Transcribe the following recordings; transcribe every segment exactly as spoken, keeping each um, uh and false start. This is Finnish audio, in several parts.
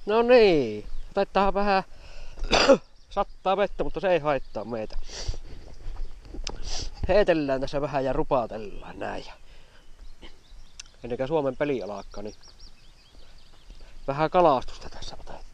No niin, taitaa vähän sattaa vettä, mutta se ei haittaa meitä. Heitellään tässä vähän ja rupatellaan näin. Ennen kuin Suomen peli alkaa, niin vähän kalastusta tässä otetaan.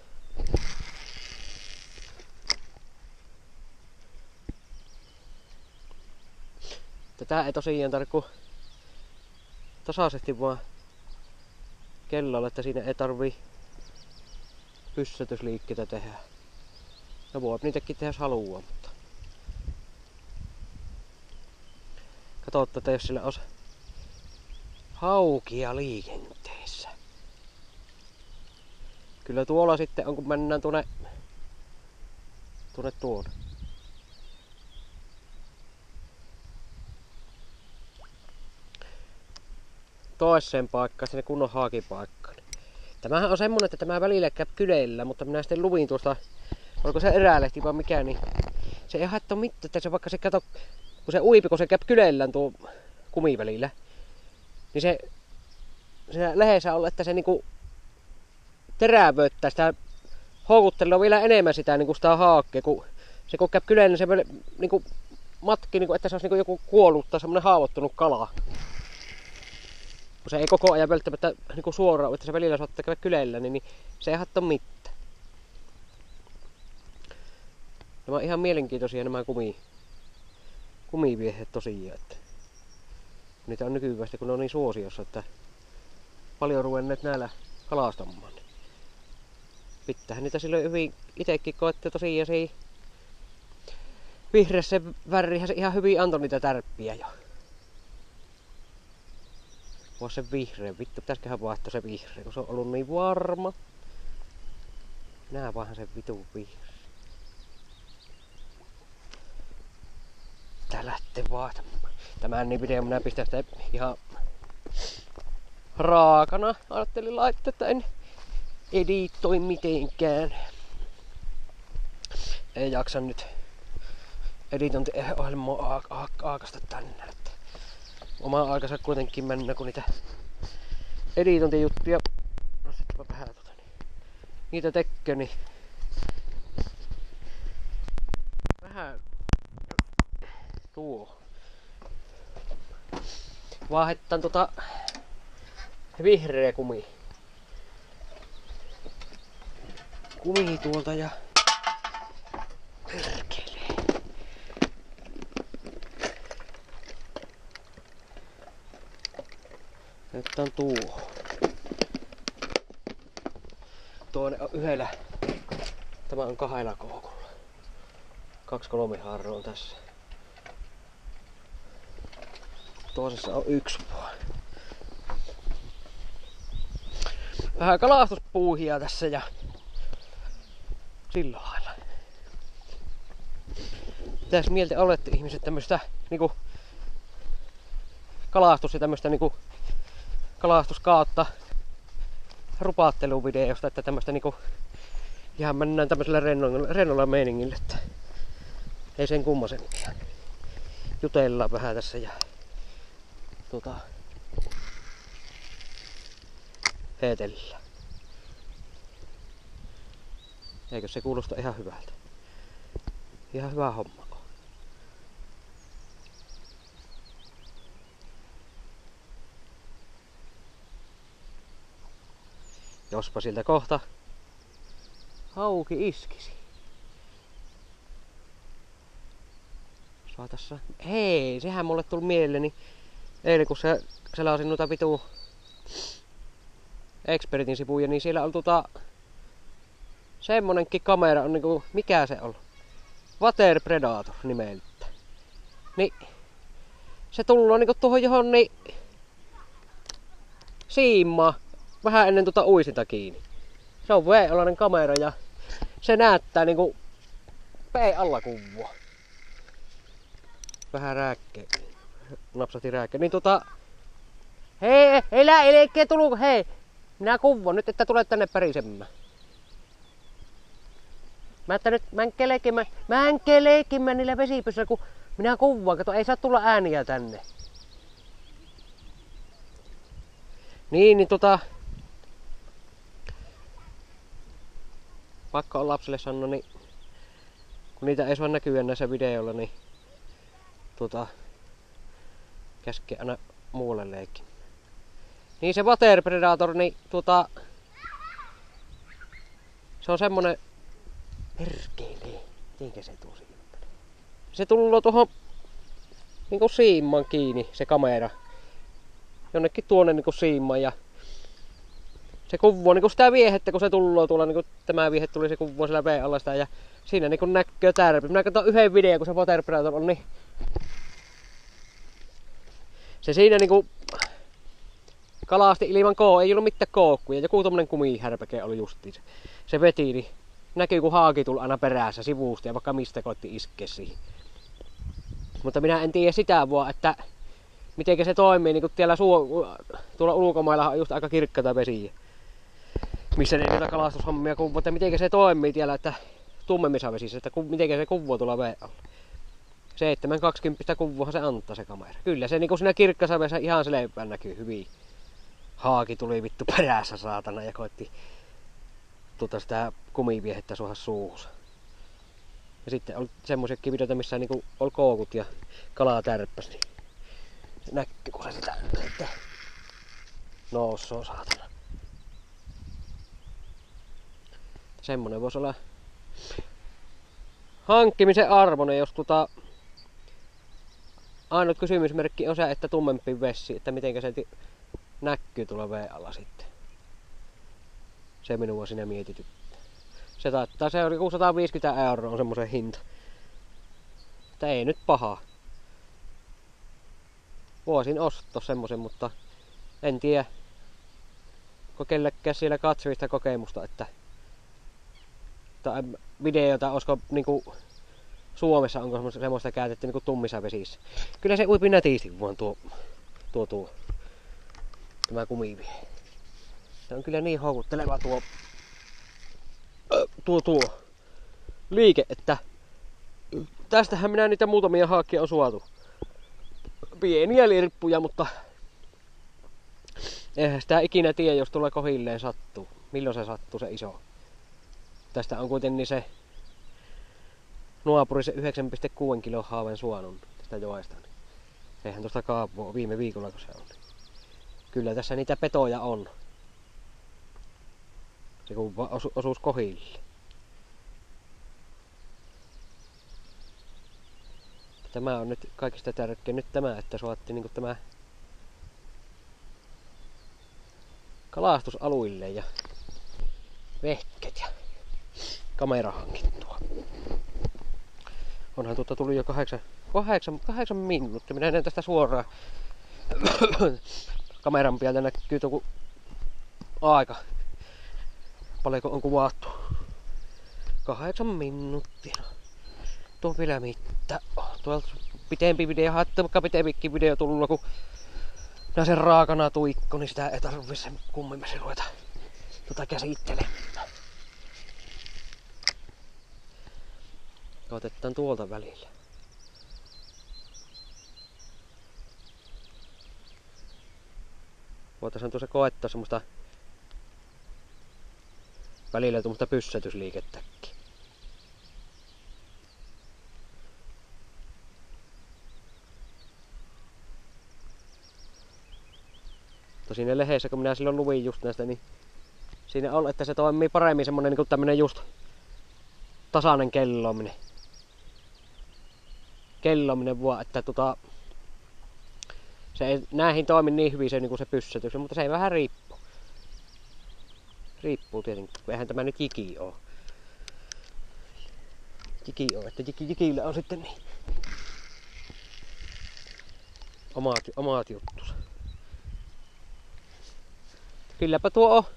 Tätä ei tosiaan tarvitse tasaisesti vaan kellolla, että siinä ei tarvii pyssytysliikkeitä tehdä. No voi niitäkin tehdä jos haluaa, mutta katsotaan, että jos sillä olisi haukia liikenteessä. Kyllä tuolla sitten on, kun mennään tuonne tuonne tuonne. Toiseen paikkaan, sinne kunnon haakipaikkaan. Tämähän on semmonen, että tämä välillä käy kyleillä, mutta minä sitten luvin tuosta, oliko se eräälehti vai mikä, niin se ei haittaa mitään, että se vaikka se kato, kun se uipi, kun se käy kyleillä tuo kumivälillä, niin se siinä lehdessä on, että se niinku terävöittää sitä, houkuttelee vielä enemmän sitä niinku sitä haakkea, kun se kun käy kyleillä, niin se niinku matki, niinku, että se olisi niinku joku kuollut tai semmonen haavoittunut kala. Kun se ei koko ajan välttämättä niinku suoraan, että se välillä saattaa käydä kyleillä, niin, niin se ei haittaa mitään. Nämä on ihan mielenkiintoisia nämä kumi, kumiviehet tosiaan. Että niitä on nykyään, kun ne on niin suosiossa, että paljon ruvenneet näillä kalastamaan. Pitäähän niitä silloin hyvin itekin koettaa tosiaan se vihreässä värihän se ihan hyvin antoi niitä tärppiä jo. Vois se vihreä, vittu pitäisiköhän vaihtaa se vihreä, kun se on ollut niin varma. Nää vaan se vitun vihreä. Tää lähtee vaihtamaan. Tämän niin video minä pistän sitä ihan raakana. Ajattelin laittaa, että en editoi mitenkään. Ei jaksa nyt editointiohjelmaa aakasta tänne. Oma aikansa kuitenkin mennä, kun niitä editointijuttuja, no sitten vähän tota, niin, niitä tekee, niin vähän tuo. Vaihdetaan tota vihreä kumi. Kumi tuolta ja nyt on tuo. Tuonne on yhdellä. Tämä on kahdella koukulla. Kaksi kolme harroa on tässä. Toisessa on yksi puoli. Vähän kalastuspuuhia tässä ja sillä lailla. Mitäs mieltä olette ihmiset tämmöstä niinku kalastus ja tämmöstä niinku kalastus kautta rupaatteluvideosta, että tämmöstä niinku ihan mennään tämmöisellä rennolla, rennolla meiningillä, että ei sen kummasen ihan jutellaan vähän tässä ja tota heitellään. Eikö se kuulosta ihan hyvältä? Ihan hyvä homma. Jospa siltä kohta hauki iskisi. Saatassa. Hei, sehän mulle tuli mieleeni. Eilen kun se selasin noita vitu Expertin sivuja, niin siellä on tota semmonenkin kamera on niinku, mikä se on? Water Predator nimeltä. Niin se tullaan niinku tuohon johon niin siimaa vähän ennen tuota uisinta kiinni. Se on V-alainen kamera ja se näyttää niinku P alla kuvaa. Vähän rääkkeä. Napsahti rääkkeä. Niin tota hei, elä elekkeen tullut, hei! Minä kuvon nyt, että tulet tänne pärisemään. Mä että nyt mänkeleekimä, mänkeleekimä niillä vesipyssillä, kun minä kuvaan. Kato, ei saa tulla ääniä tänne. Niin, niin tota pakko on lapsille sanoa, niin kun niitä ei saa näkyä näissä videoilla, niin tuota, käskee aina muualle leikin. Niin se Water Predator, niin tuota, se on semmonen perkele, mitenkä se tuo siitä? Se tullut tuohon niinku siimman kiinni, se kamera. Jonnekin tuonne niinku siimman ja se kuvoo niinku sitä viehettä, kun se tullut tuolla, niinku tämä viehe tuli, se kuvoo siellä veen alla sitä ja siinä niinku näkyy tärpi. Minä katson yhden videon, kun se Water Predator on, niin se siinä niinku kalasti ilman koo, ei ollut mitään koukkuja, joku tommonen kumihärpäke oli justiinsa. Se veti, niin näkyy kun haaki tuli aina perässä sivusta ja vaikka mistä koitti iskeä siihen. Mutta minä en tiedä sitä vaan, että miten se toimii, niin kuin siellä suo, tuolla ulkomailla on just aika kirkkaita vesiä, missä ne niitä kalastushommia kuvoo, että miten se toimii siellä, että tummemmissa vesissä, että miten se kuvoo tuolla veen alla. seitsemän kaksikymmentä kuvuahan se antaa se kamera. Kyllä se niin siinä kirkkassa veessä ihan selvään näkyy hyvin. Haaki tuli vittu perässä saatana ja koitti tuota sitä kumiviehettä suoha suuhunsa. Ja sitten oli semmoisiakin videoita, missä niinku oli koukut ja kalaa tärppäs, niin se näkyy, kun se sitä sitten noussoo saatana. Semmonen voisi olla hankkimisen arvoinen, jos tota ainut kysymysmerkki on se, että tummempi vesi, että miten se näkyy tuolla veen alla sitten. Se minua siinä mietityttää. Se taittaa, se oli sataviisikymmentä euroa on semmosen hinta. Mutta ei nyt paha. Voisin ostaa semmosen, mutta en tiedä, onko kellekään siellä katsojista kokemusta, että tai videota, olisiko niinku Suomessa onko semmoista käytetty niinku tummissa vesissä. Kyllä se uipi nätisti vaan tuo, tuo, tuo tämä kumivie. Se on kyllä niin houkutteleva tuo, tuo, tuo liike, että tästähän minä niitä muutamia haakkia on suotu. Pieniä lirppuja, mutta eihän sitä ikinä tiedä, jos tulee kohilleen sattuu. Milloin se sattuu se iso. Tästä on kuitenkin se naapuri se yhdeksän pilkku kuusi kilon haaven suonut tästä joesta. Eihän tuosta kaapua viime viikolla kun se on. Kyllä tässä niitä petoja on. Se kun osu, osuus kohille. Tämä on nyt kaikista tärkein nyt tämä, että suotti niinku tämä kalastusaluille ja vehket ja kamera hankittua. Onhan tuota tuli jo kahdeksan, kahdeksan, kahdeksan minuuttia. Minä näen tästä suoraan. Kameran pieltä näkyy tuo aika. Paljonko on kuvattu. Kahdeksan minuuttia. Tuo on vielä mitään. Tuolta pitempi video, haette vaikka pitempikin video tullut, kun nää sen raakana tuikko, niin sitä ei tarvitse sen kummemmin ruveta tuota käsittelemään. Otetaan tuolta välillä. Voitaisiin tuossa koettaa semmoista välillä tuommoista pyssätysliikettäkin. Tosin ne leheissä, kun minä silloin luvin just näistä, niin siinä on, että se toimii paremmin semmonen niin kuin tämmönen just tasainen kellominen. Kellominen vaan, että tota se ei näihin toimi niin hyvin se, niin kuin se pyssätys, mutta se ei vähän riippuu. Riippuu tietenkin, eihän tämä nyt jiki oo. Jiki oo, että jiki, jikillä on sitten niin omat, omat juttus. Kylläpä tuo on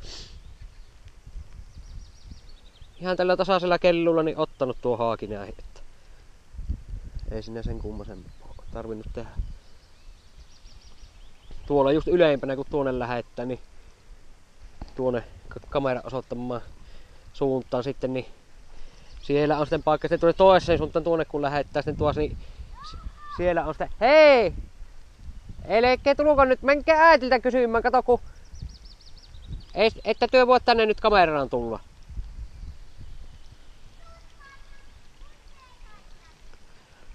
ihan tällä tasaisella kellulla niin ottanut tuo haakin, että ei sinne sen kummasen tarvinnut tehdä. Tuolla just ylempänä kun tuonne lähettää, niin tuonne kamera osoittamaan suuntaan sitten, niin siellä on sitten paikka, sitten tuonne toiseen suuntaan tuonne kun lähettää sitten tuossa, niin siellä on sitten, hei! Elekkää tulko nyt, menkää äitiltä kysymään, kato kun ei, että työ voi tänne nyt kameraan tulla.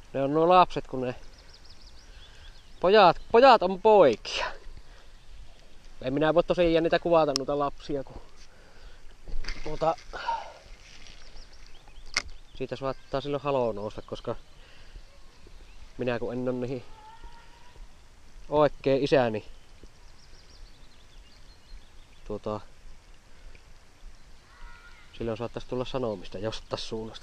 Ne on nuo lapset, kun ne... Pojat, pojat on poikia. En minä voi tosiaan niitä kuvata noita lapsia, kun... Tuota... Siitä saattaa silloin haloo nousta, koska... Minä kun en ole niihin... Oikein isäni... Tuota... Silloin saattaisi tulla sanomista jostain suunnasta.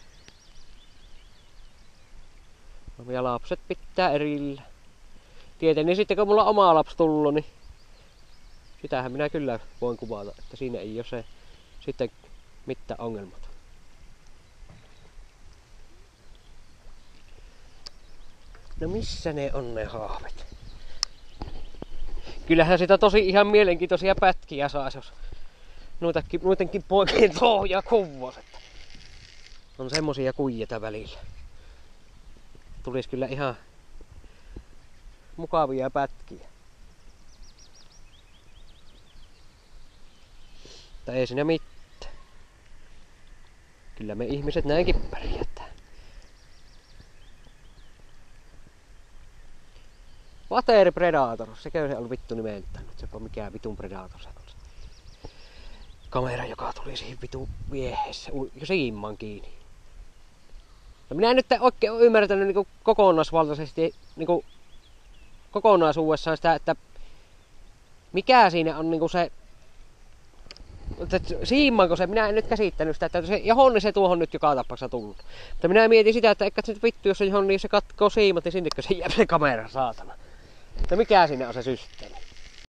No, ja lapset pitää erillä. Tietenkin sitten kun mulla on oma lapsi tullut, niin sitähän minä kyllä voin kuvata, että siinä ei ole se sitten mitään ongelmata. No missä ne on ne haavet? Kyllähän sitä tosi ihan mielenkiintoisia pätkiä saisi, jos noitakin, noitenkin poikien touhuja kuvas. On semmosia kuijeta välillä. Tulis kyllä ihan mukavia pätkiä. Mutta ei siinä mitään. Kyllä me ihmiset näinkin pärjätään. Water Predator, sekö se on vittu nimeltään. Sepä mikään vitun Predator se on. Kamera, joka tuli siihen vitun vieheessä, siimman kiinni. No minä en nyt oikein ole ymmärtänyt niin kokonaisvaltaisesti niin kokonaisuudessaan sitä, että mikä siinä on niin se, että siimmanko se, minä en nyt käsittänyt sitä, että se, johon se tuohon nyt joka tapauksessa tullut. Mutta minä mietin sitä, että eikä se nyt vittu, jos se johon niin se katkoo siimat, niin sinnekö se jää se kamera, saatana. Mutta mikä siinä on se systeemi?